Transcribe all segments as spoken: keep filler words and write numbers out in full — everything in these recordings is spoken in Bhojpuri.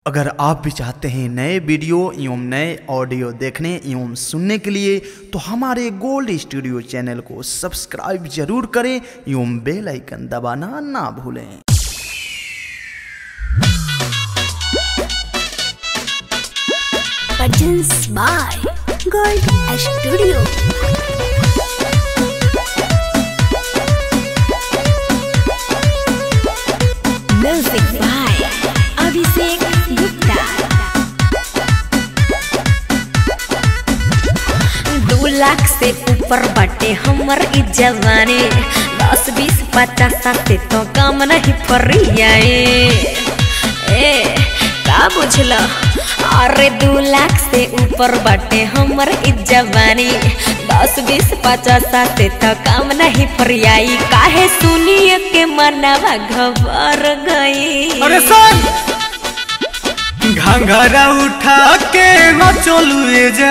अगर आप भी चाहते हैं नए वीडियो एवं नए ऑडियो देखने एवं सुनने के लिए तो हमारे गोल्ड स्टूडियो चैनल को सब्सक्राइब जरूर करें एवं बेल आइकन दबाना ना भूलें। Produced by Gold Studio। Music by Abhishek Gupta. दो लाख से ऊपर बाटे हमर ई जवानी, दस बीस पचास से तो कम नहीं फरियाए। ए का बुझला? अरे दो लाख से ऊपर बाटे हमर ई जवानी, दस बीस पचास से तो कम नहीं फरियाई। काहे सुनिए के मनवा घबर गई। अरे सुन, घंघरा उठा के न चलुए जा,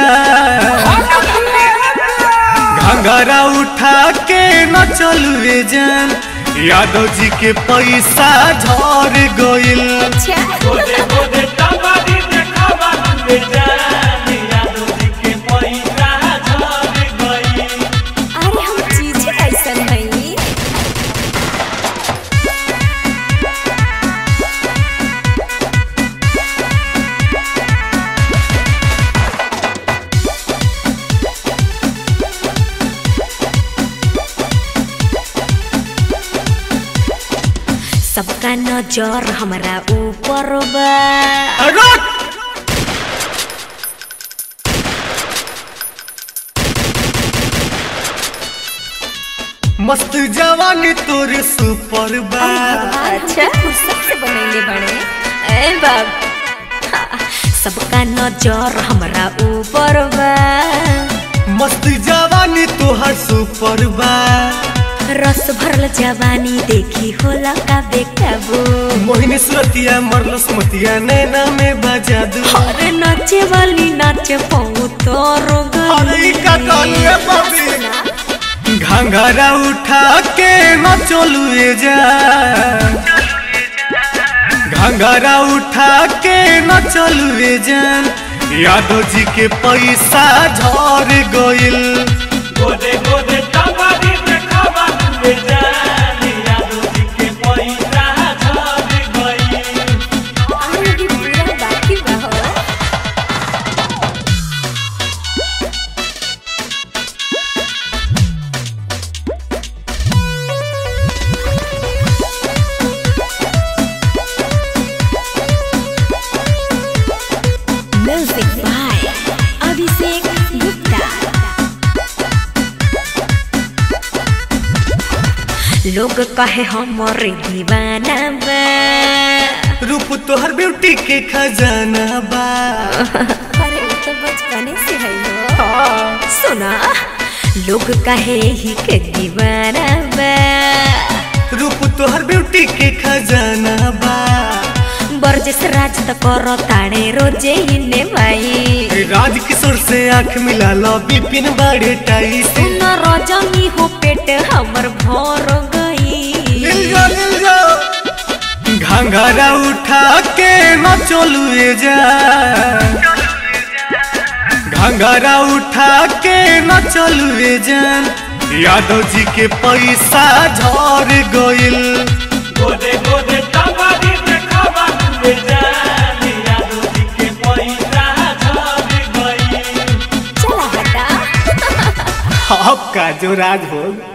घंघरा उठा के न चलुए जान, यादव जी के पैसा झड़ गइल। गोदे गोदे टमारी देखावा ले जान, यादव जी के पैसा झड़ गइल। अरे हम चीज ऐसा नहीं। सबका नजर हमरा ऊपर बा। मस्त जवानी तोरे सुपर बा। अच्छा सबसे बनैले बड़े ए बाब। सबका नजर हमरा ऊपर बा। मस्त जवानी तोहर सुपर बा। रस भरल जवानी देखी होला का बेकाबू। मोहिनी सुरतिया मरलस मतिया नैना में बजा दू। अरे नाचे वाली नाचे पाऊ तोरो गली। घंघरा उठा के न चलुए जा, घंघरा उठा के न चलुए जान, यादव जी के पैसा झड़ गइल। गोदे गोदे टमारी देखावा ले जान, यादव जी के पैसा झड़ गइल। अरे ये पूरा बाकी बा हो। Music by Abhishek Gupta. लोग कहे हमरे दीवाना बा, रूप तोहर ब्यूटी के खजाना बा। अरे वो तो बचपने से है हो। सुना, लोग कहे ही के दीवाना बा, रूप तोहर ब्यूटी के खजाना बा। बरजस राज त करो ताड़े रोजे इने भाई। राज किशोर से आँख मिला लो, बिपिन बड़े टाई से। न रजनी हो पेट हमर भर गई। लिल जा लिल जा, घंघरा उठा के न चलुए जा, घंघरा उठा के न चलुए जान, यादव जी के पैसा झड़ गइल। गोदे गोदे टमारी देखावा ले जान, यादव जी के पैसा झड़ गइल। चला हटा। आपका जो राज हो